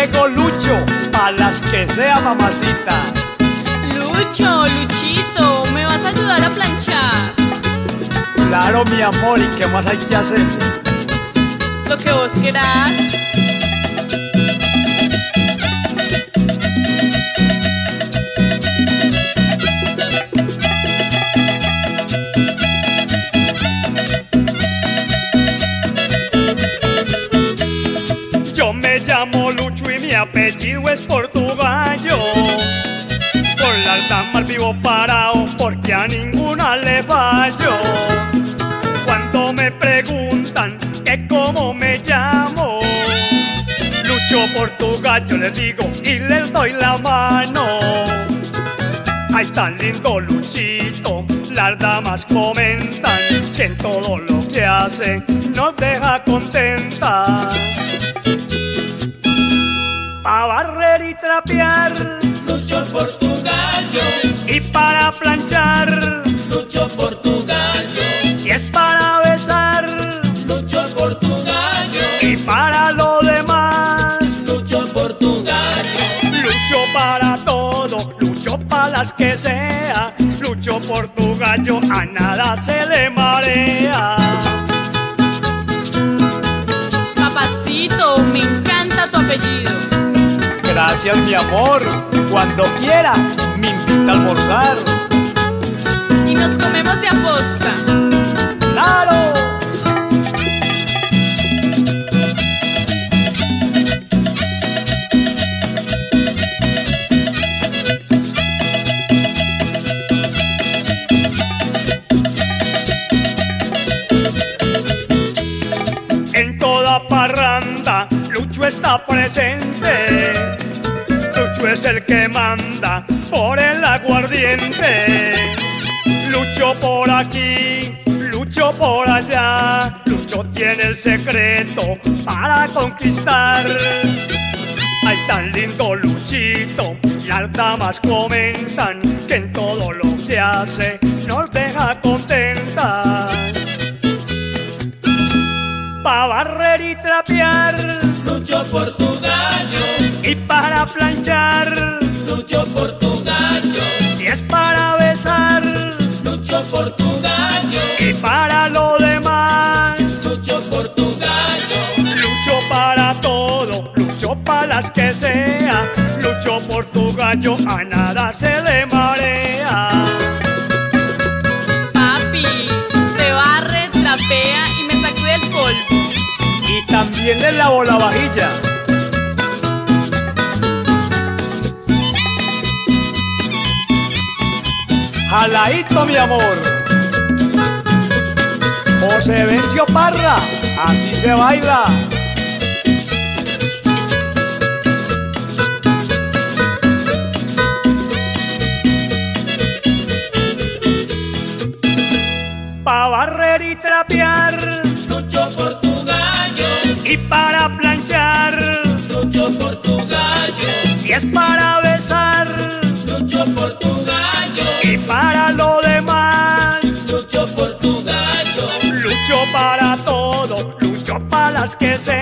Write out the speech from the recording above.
llegó Lucho, pa' las que sea, mamacita. Lucho, Luchito, ¿me vas a ayudar a planchar? Claro, mi amor, ¿y qué más hay que hacer? Lo que vos querás. Yo me llamo Lucho y mi apellido es Portugallo. Con las damas vivo parado porque a ninguna le fallo. Cuando me preguntan que cómo me llamo, Lucho Portugallo les digo y les doy la mano. Ay, tan lindo Luchito, las damas comentan que en todo lo que hace nos deja contentas. Pa' barrer y trapear, Lucho Portugallo, y para planchar, Lucho Portugallo, si es para besar, Lucho Portugallo, y para lo demás, Lucho Portugallo, Lucho para todo, Lucho para las que sea, Lucho Portugallo a nada se le marea. Papacito, me encanta tu apellido. Gracias, mi amor, cuando quiera me invita a almorzar. Y nos comemos de aposta. ¡Claro! En toda parranda, Lucho está presente. Lucho es el que manda por el aguardiente. Lucho por aquí, Lucho por allá. Lucho tiene el secreto para conquistar. Ay, tan lindo Luchito, las damas comentan que en todo lo que hace nos deja contentas. Pa' barrer y trapear, Lucho Portugallo, y para planchar, Lucho Portugallo, si es para besar, Lucho Portugallo, y para lo demás, Lucho Portugallo, Lucho para todo, Lucho para las que sea, Lucho Portugallo a nada se le marea. Papi, usted barre, trapea y me sacude el polvo. Y también le lavo la vajilla. Jaladito, mi amor. José Vencio Parra, así se baila. Pa' barrer y trapear, Lucho Portugallo, y para planchar, Lucho Portugallo, si es para besar, Lucho Portugallo, y para lo demás, Lucho Portugallo, Lucho para todo, Lucho para las que sea.